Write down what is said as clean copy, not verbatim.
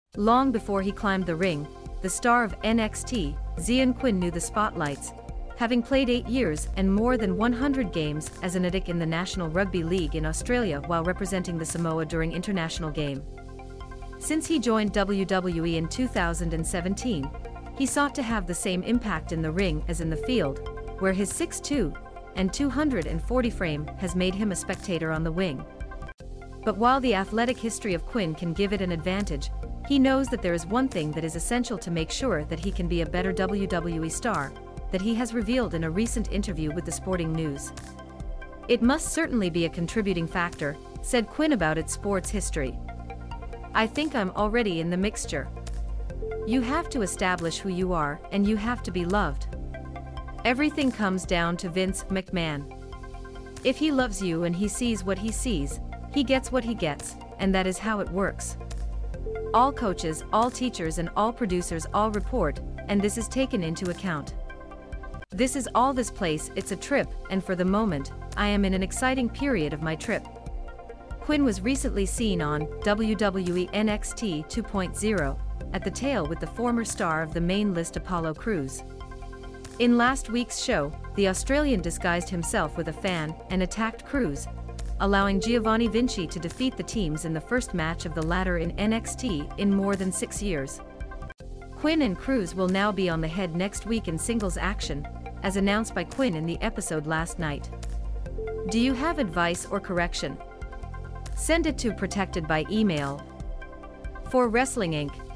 Long before he climbed the ring, the star of NXT, Xyon Quinn knew the spotlights, having played 8 years and more than 100 games as an addict in the National Rugby League in Australia while representing the Samoa during international game. Since he joined WWE in 2017, he sought to have the same impact in the ring as in the field, where his 6'2" and 240 frame has made him a spectator on the wing. But while the athletic history of Quinn can give it an advantage, he knows that there is one thing that is essential to make sure that he can be a better WWE star, that he has revealed in a recent interview with the Sporting News. "It must certainly be a contributing factor," said Quinn about its sports history. "I think I'm already in the mixture. You have to establish who you are, and you have to be loved. Everything comes down to Vince McMahon. If he loves you and he sees what he sees, he gets what he gets, and that is how it works. All coaches, all teachers and all producers all report, and this is taken into account. This is all this place, it's a trip, and for the moment, I am in an exciting period of my trip." Quinn was recently seen on WWE NXT 2.0, at the tail with the former star of the main list Apollo Crews. In last week's show, the Australian disguised himself with a fan and attacked Crews, allowing Giovanni Vinci to defeat the teams in the first match of the latter in NXT in more than 6 years. Quinn and Crews will now be on the head next week in singles action, as announced by Quinn in the episode last night. Do you have advice or correction? Send it to Protected by email. For Wrestling Inc.